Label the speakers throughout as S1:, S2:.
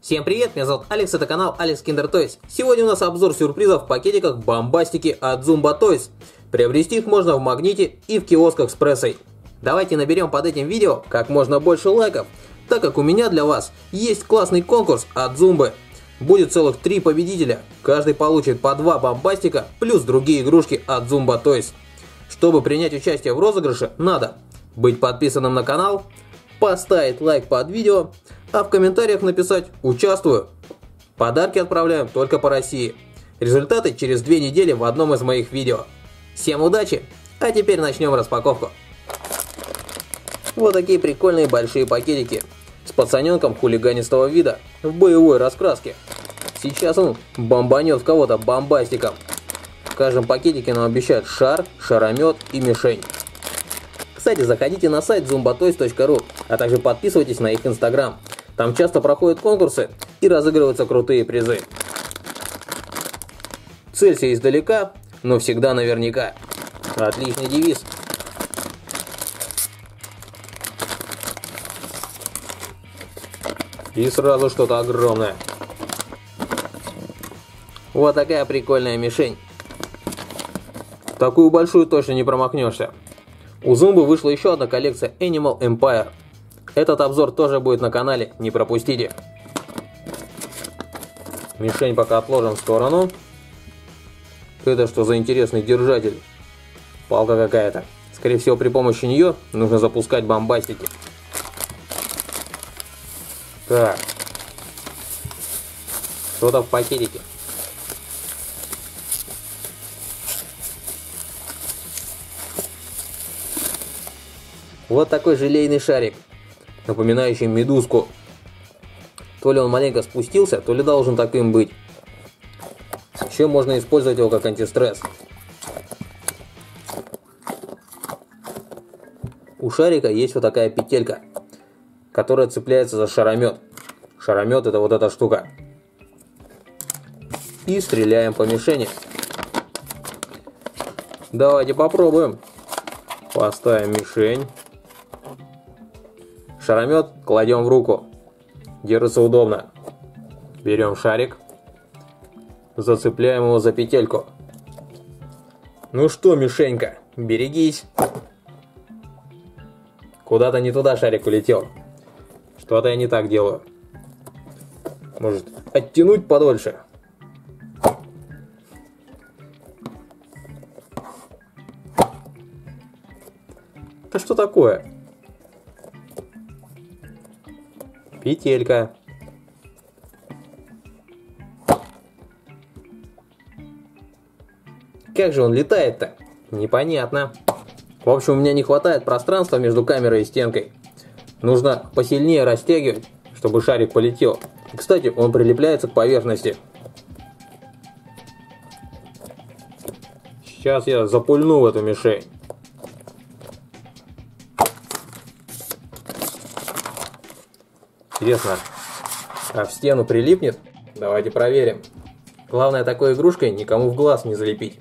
S1: Всем привет, меня зовут Алекс, это канал Alex Kinder Toys. Сегодня у нас обзор сюрпризов в пакетиках бомбастики от Zumba Toys. Приобрести их можно в Магните и в киосках с прессой. Давайте наберем под этим видео как можно больше лайков, так как у меня для вас есть классный конкурс от Zumba. Будет целых 3 победителя, каждый получит по 2 бомбастика плюс другие игрушки от Zumba Toys. Чтобы принять участие в розыгрыше, надо быть подписанным на канал, поставить лайк под видео, а в комментариях написать «Участвую». Подарки отправляем только по России. Результаты через 2 недели в одном из моих видео. Всем удачи, а теперь начнем распаковку. Вот такие прикольные большие пакетики с пацаненком хулиганистого вида в боевой раскраске. Сейчас он бомбанет в кого-то бомбастиком. В каждом пакетике нам обещают шар, шаромет и мишень. Кстати, заходите на сайт zumbatoys.ru, а также подписывайтесь на их инстаграм. Там часто проходят конкурсы и разыгрываются крутые призы. Целься издалека, но всегда наверняка. Отличный девиз. И сразу что-то огромное. Вот такая прикольная мишень. Такую большую точно не промахнешься. У Zumba вышла еще одна коллекция Animal Empire. Этот обзор тоже будет на канале, не пропустите. Мишень пока отложим в сторону. Это что за интересный держатель? Палка какая-то. Скорее всего, при помощи нее нужно запускать бомбастики. Так. Что-то в пакетике. Вот такой желейный шарик, напоминающий медузку. То ли он маленько спустился, то ли должен таким быть. Еще можно использовать его как антистресс. У шарика есть вот такая петелька, которая цепляется за шаромет. Шаромет — это вот эта штука. И стреляем по мишени. Давайте попробуем. Поставим мишень. Шаромет кладем в руку. Держится удобно. Берем шарик. Зацепляем его за петельку. Ну что, мишенька, берегись. Куда-то не туда шарик улетел. Что-то я не так делаю. Может, оттянуть подольше? Да что такое? Петелька. Как же он летает-то? Непонятно. В общем, у меня не хватает пространства между камерой и стенкой. Нужно посильнее растягивать, чтобы шарик полетел. И, кстати, он прилепляется к поверхности. Сейчас я запульну в эту мишень. Интересно, а в стену прилипнет? Давайте проверим. Главное, такой игрушкой никому в глаз не залепить.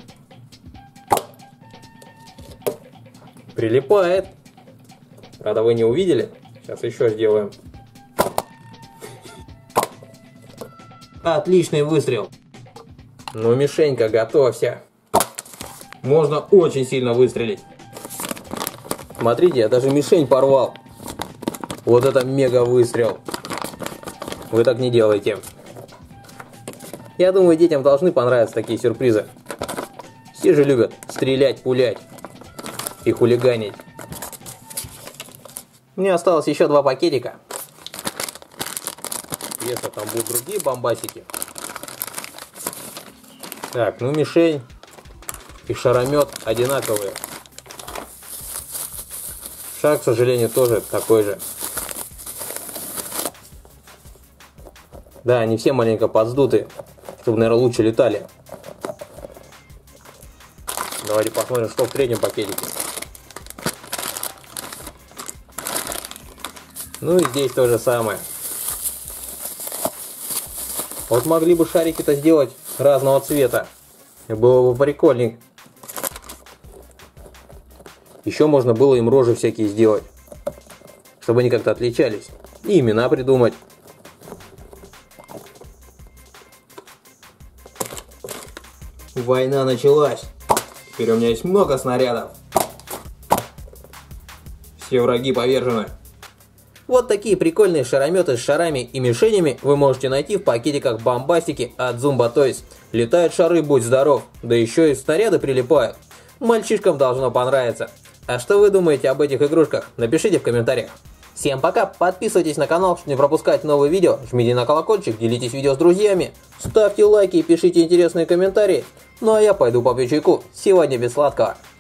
S1: Прилипает. Правда, вы не увидели. Сейчас еще сделаем. Отличный выстрел. Ну, мишенька, готовься. Можно очень сильно выстрелить. Смотрите, я даже мишень порвал. Вот это мега выстрел. Вы так не делаете. Я думаю, детям должны понравиться такие сюрпризы. Все же любят стрелять, пулять и хулиганить. Мне осталось еще 2 пакетика. Если там будут другие бомбасики. Так, ну мишень и шаромет одинаковые. Шар, к сожалению, тоже такой же. Да, они все маленько подсдуты, чтобы, наверное, лучше летали. Давайте посмотрим, что в третьем пакетике. Ну и здесь то же самое. Вот могли бы шарики-то сделать разного цвета. Было бы прикольней. Еще можно было им рожи всякие сделать, чтобы они как-то отличались. И имена придумать. Война началась. Теперь у меня есть много снарядов. Все враги повержены. Вот такие прикольные шарометы с шарами и мишенями вы можете найти в пакетиках бомбастики от Zumba Toys. Летают шары, будь здоров, да еще и снаряды прилипают. Мальчишкам должно понравиться. А что вы думаете об этих игрушках? Напишите в комментариях. Всем пока, подписывайтесь на канал, чтобы не пропускать новые видео, жмите на колокольчик, делитесь видео с друзьями, ставьте лайки и пишите интересные комментарии. Ну а я пойду попью чайку, сегодня без сладкого.